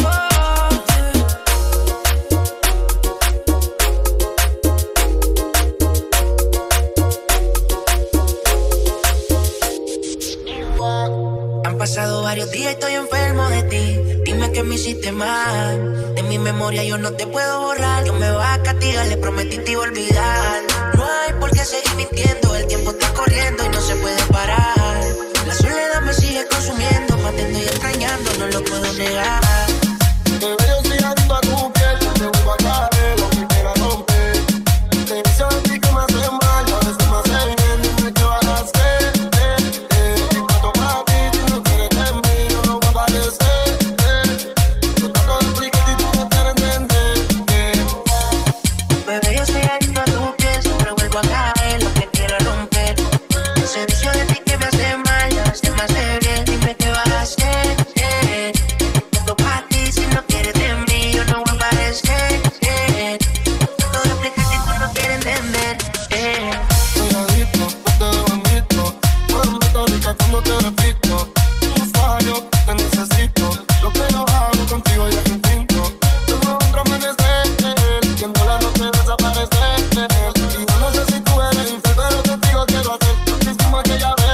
Han pasado varios días y estoy enfermo de ti. Dime que me hiciste mal. De mi memoria yo no te puedo borrar. Dios me va a castigar, le prometí te iba a olvidar. No hay por qué seguir mintiendo. El tiempo está corriendo y no se puede parar. La soledad me sigue consumiendo. Matando y extrañando, no lo puedo negar. Te veo siguiendo a tu piel, te vuelvo a caer, lo que quiera romper. Te dice a ti que me hace mal, a veces me hace bien, dime qué vas a hacer. Eh, eh, y cuando para ti, si no quieres de mí, yo no voy a aparecer. Eh, yo trato de explicarte y tú no quieres entender. Eh. Bebé, yo estoy adicto a tu piel, siempre vuelvo a caer, lo que quiera romper. Ese vicio de ti que me hace mal, a veces me hace bien, dime qué vas a hacer. Eh, cuando para ti, si no quieres de mí, yo no voy a aparecer. Eh, trato de explicarte y tú no quieres entender. Eh. Soy adicto, no te dejo en visto. Cuando me estás rica, cuando te repito. No fallo, te necesito. Lo que yo hago contigo ya es instinto. Tengo otro amanecer, viendo la noche desaparecer. Y yo no sé si tú eres infiel, pero te digo quiero hacer lo que hicimos aquella vez.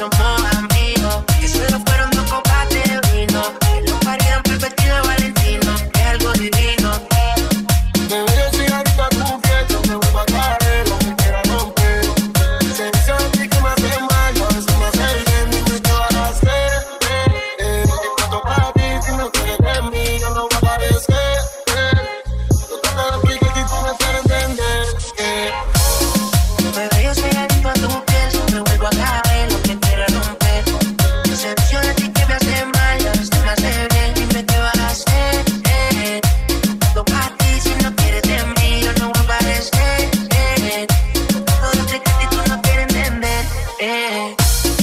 somos amigos. Que solo fueron dos copas de vino. Que los parían pervertido de Valentino. Es algo divino. Bebé, yo soy adicto a tu piel, yo me vuelvo a caer, lo que quiera romper. Se dice a ti que me hace mal, yo a veces me hace bien, dime qué vas a hacer. Eh, eh, esto para ti, si no quieres de mí, yo no voy a aparecer. Eh, yo te lo explico y tú me quieres entender. Eh. Bebé, yo soy adicto a tu piel, yo me vuelvo a caer, lo que quiera romper. Se dice a ti que me hace mal, yo a veces me hace bien, dime qué vas a hacer. Eh, esto para ti, si no quieres de mí, yo no voy a aparecer. Eh, todo lo que a ti tú no quieres entender. Eh.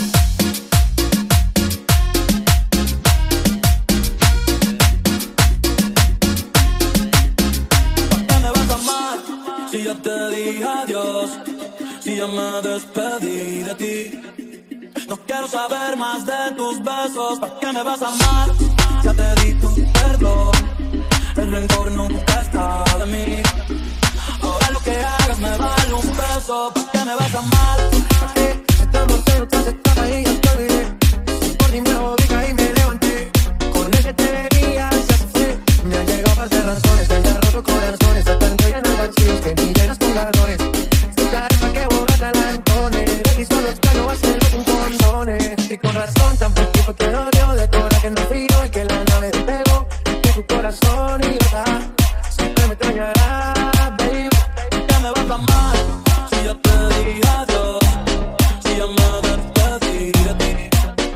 ¿Por qué me vas a amar? Si ya te dije adiós, si ya me despedí de ti. No quiero saber más de tus besos. ¿Por qué me vas a amar? Ya te di tu perdón, el rencor nunca está de mí. Ahora lo que hagas me vale un peso. ¿Por qué me vas a amar? Estamos cerca, se estaba ahí, ya te olvidé. Por ti me obliga y me levanté. Con el que te venía, ya se fue. Me han llegado más de razones, te han roto corazones. Tratando de llenar vacíos que ni llenas con galones. Sabes pa' que borras adelantones. Y solo extraño hacerlo con condones. Y con razón tan poquito te odio. De coraje no frío y que la nave despegó. Que tu corazón idiota siempre me extrañará, baby. ¿Por qué me vas a amar? Si ya te dije adiós, si ya me despedí de ti.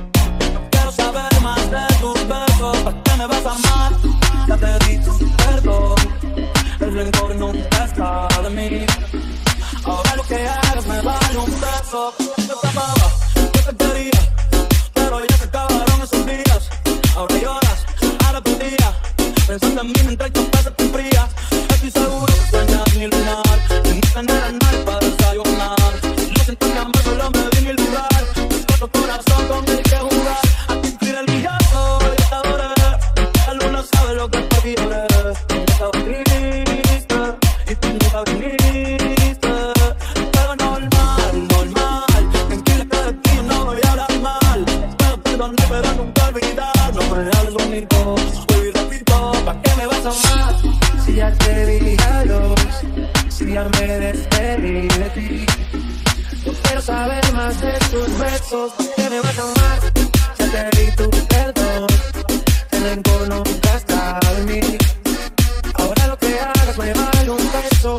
No quiero saber más de tus besos. ¿Por qué me vas a amar? Ya te di tu perdón, el rencor nunca está de mí. Ahora lo que hagas me vale un peso. Yo te amaba, yo te quería, pero ya se acabaron esos días. Ahora lloras, ahora tu día, pensando en mí mientras yo paso te fría. Estoy seguro que sueñas mi lunar, sin tener al mar para desayunar. Lo siento mi amor, solo me di mi lugar. Busco tu corazón con el que jugar. A ti tira el villazo, yo te adoré. La luna sabe lo que te viene. Yo estaba triste y tú nunca viniste. Pero normal, normal, tranquila que de ti no voy a hablar mal. Espero perdonar pero nunca olvidar. No me hables bonito, voy rapidito. ¿Pa' qué me vas a amar? Si ya te dije adiós, si ya me despedí de ti. No quiero saber más de tus besos. ¿Por qué me vas a amar? Ya te di tu perdón, el rencor nunca está en mí. Ahora lo que hagas me vale un beso.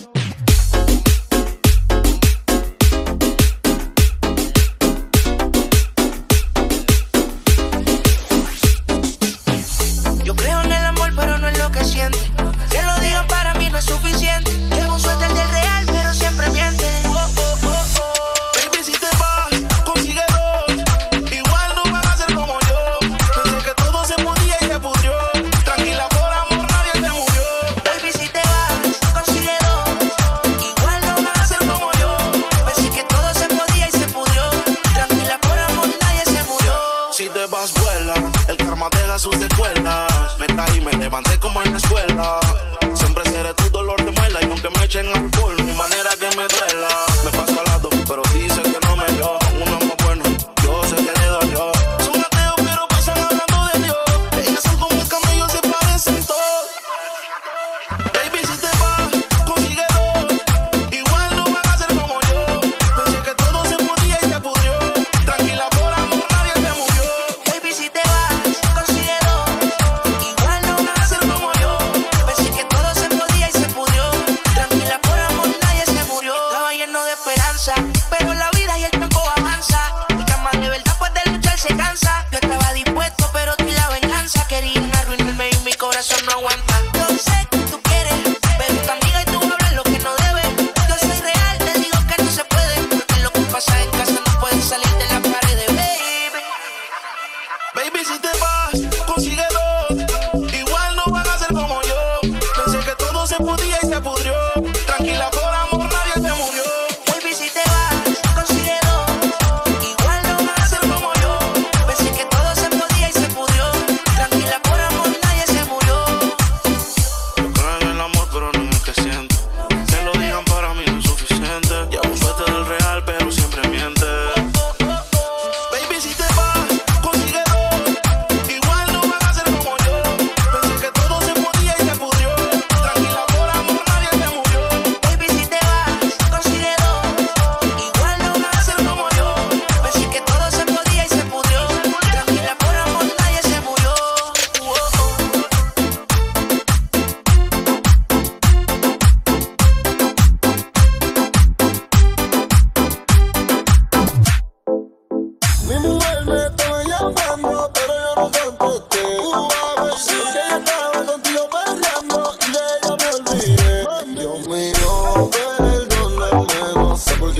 Yo creo en el amor, pero no en lo que siente. Que lo digan para mí no es suficiente. Llevo un suéter del real, pero siempre miente. Oh, oh, oh, oh. Baby, si te vas, consigue dos. Igual no van a ser como yo. Pensé que todo se podía y se pudrió. Tranquila, por amor, nadie te murió. Baby, si te vas, consigue dos. Igual no van a ser como yo. Pensé que todo se podía y se pudrió. Tranquila, por amor, nadie se murió. Si te vas, vuela. El karma deja sus secuelas. Me caí, me levanté como en la escuela. Siempre seré tu dolor de muela. Y aunque me echen alcohol, mi manera que me duela. Me paso al lado, pero dice que no me dio. Uno más bueno, yo sé que le dolió. Son ateos, pero pasan hablando de Dios. Ellas son como el camello, se parecen todos. Baby, si te vas, consigue dos. Igual no van a ser como yo. Pensé que todo se podía y se pudrió. Tranquila, por amor, nadie te murió. Baby, si te vas, consigue dos. Igual no van a ser como yo. Pensé que todo se podía y se pudrió. Tranquila, por amor,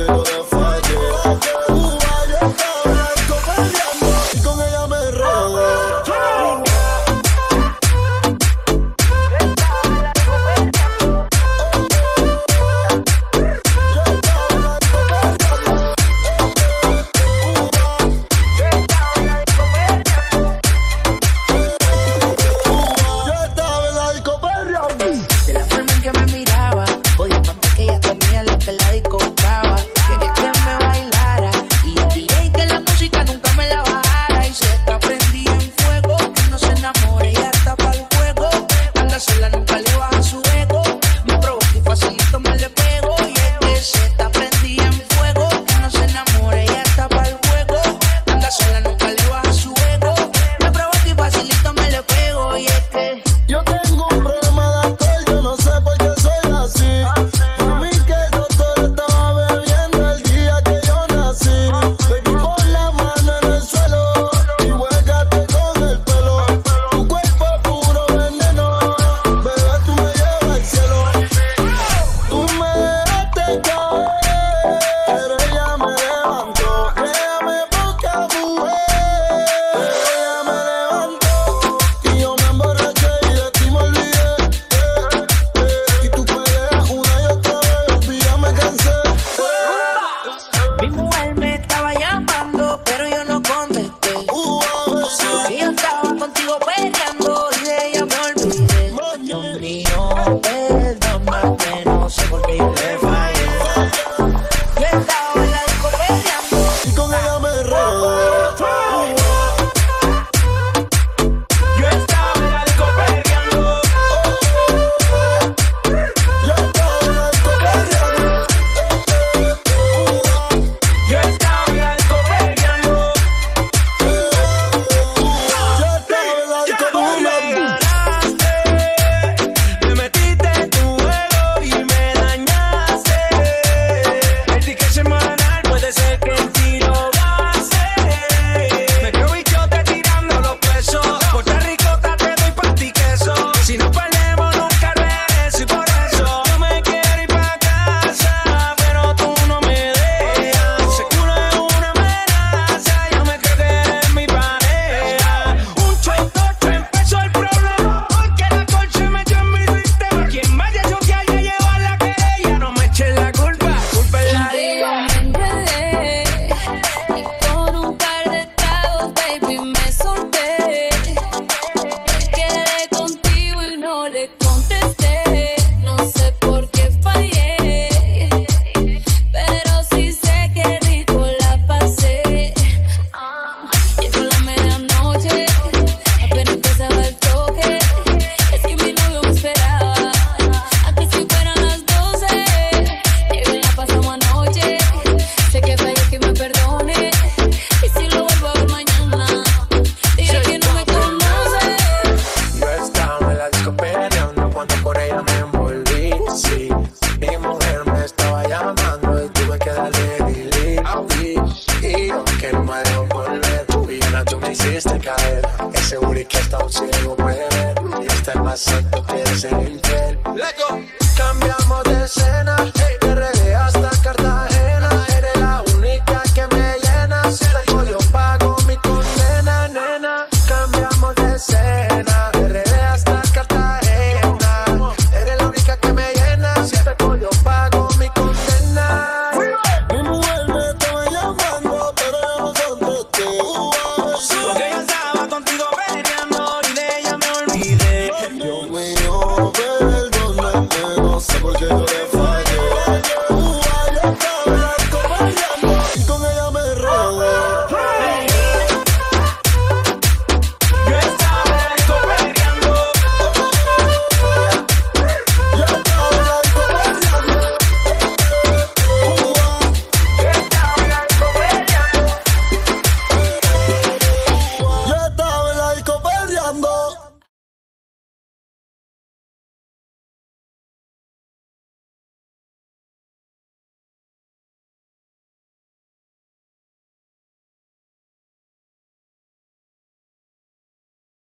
quiero